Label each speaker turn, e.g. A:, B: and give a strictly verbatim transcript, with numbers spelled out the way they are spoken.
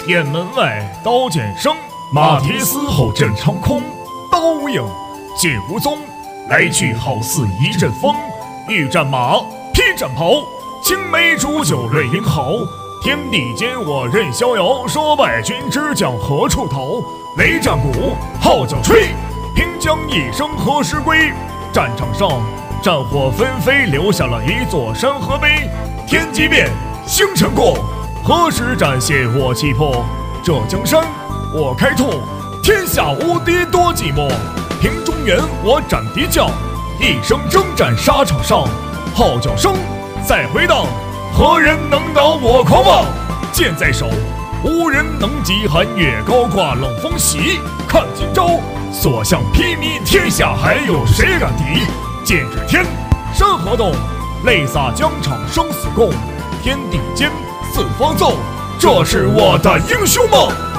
A: 雁门外刀剑声，马蹄嘶吼震长空。刀影剑无踪，来去好似一阵风。欲战马，披战袍，青梅煮酒论英豪。天地间我任逍遥，说败君之将何处逃？擂战鼓，号角吹，平江一声何时归？战场上战火纷飞，留下了一座山河碑。天际变，星辰过，何时展现我气魄？这江山我开拓，天下无敌多寂寞。平中原我斩敌将，一生征战沙场上。号角声再回荡，何人能挡我狂妄？剑在手，无人能及。寒月高挂冷风袭，看今朝所向披靡，天下还有谁敢敌？剑指天，山河动，泪洒疆场生死共。天地间四方奏，这是我的英雄梦。